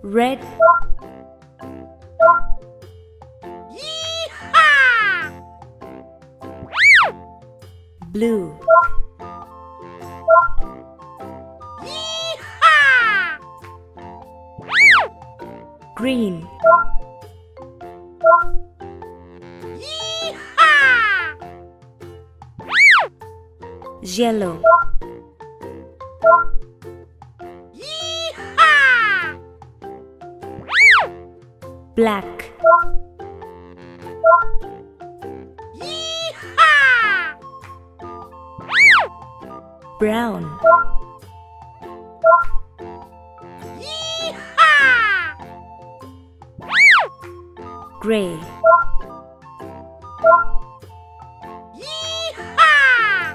red, Yee-haw! blue, Yee-haw! green, Yee-haw! yellow, Yee-haw! black, Yee-haw! brown, Yee-haw! gray, Yee-haw!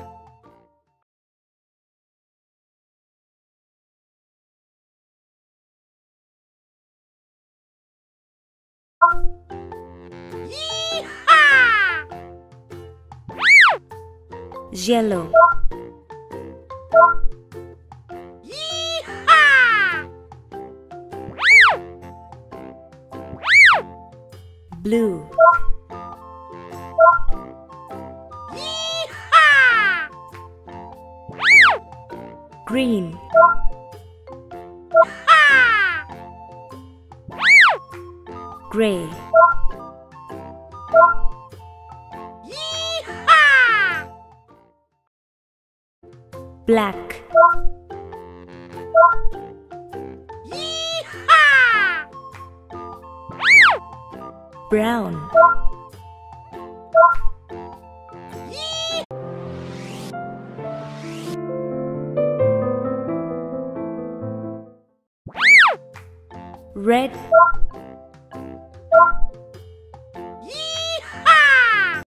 Yee-haw! yellow, Yee-haw! blue, Yee-haw! green, Ha! gray, Yee-haw! black, Yee-haw! brown, red,